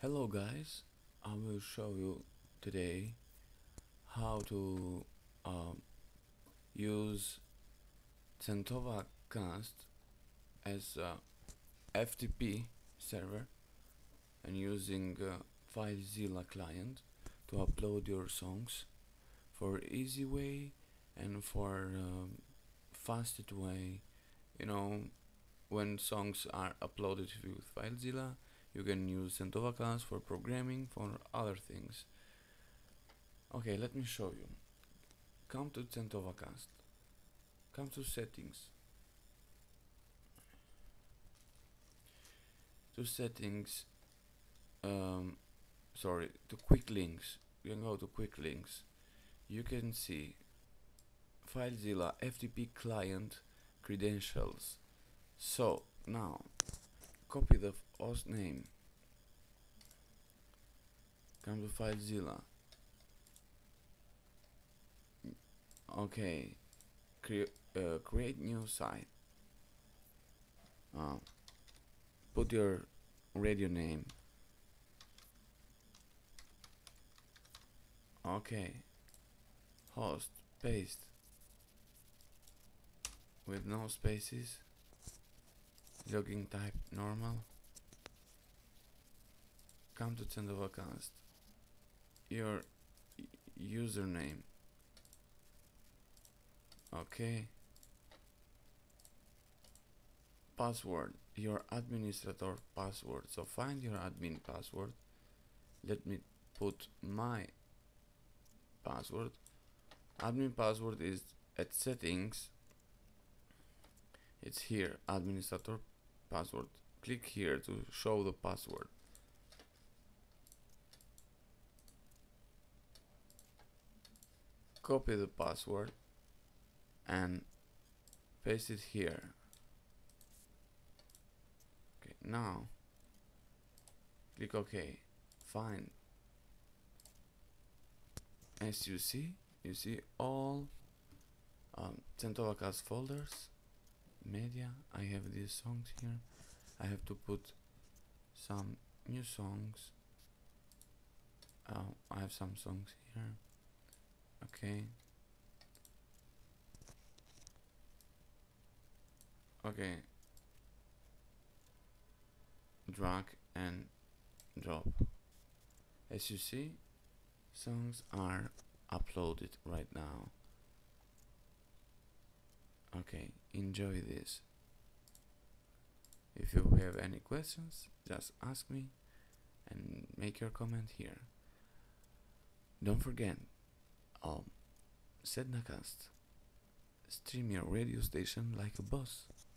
Hello guys, I will show you today how to use Centova Cast as a FTP server and using FileZilla client to upload your songs for easy way and for fastest way. You know, when songs are uploaded with FileZilla, you can use Centova Cast for programming, for other things. Okay, let me show you. Come to Centova Cast. Come to settings. To settings, sorry, to quick links. You can go to quick links. You can see FileZilla FTP client credentials. So now copy the host name. Come to FileZilla. Okay, create new site. Put your radio name. Okay, host, paste with no spaces, login type normal. Come to Centova Cast. Your username. Okay, password, your administrator password. So find your admin password. Let me put my password. Admin password is at settings. It's here, administrator password. Click here to show the password. Copy the password and paste it here. Okay, now click OK. Fine. As you see all Centova Cast folders, media. I have these songs here. I have to put some new songs. I have some songs here. Okay. Okay. Drag and drop. As you see, songs are uploaded right now. Okay, enjoy this. If you have any questions, just ask me and make your comment here. Don't forget, Sednacast. Stream your radio station like a boss.